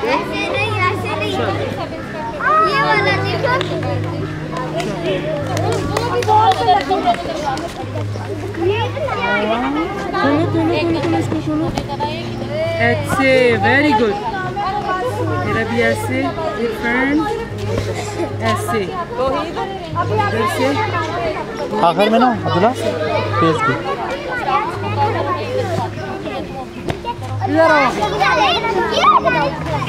ऐसे नहीं ये वाला देखो। ऐसे वेरी गुड। मेरा भी ऐसे डिफरेंट ऐसे आखिर में ना अब्दुल्ला फेस की इधर आओ।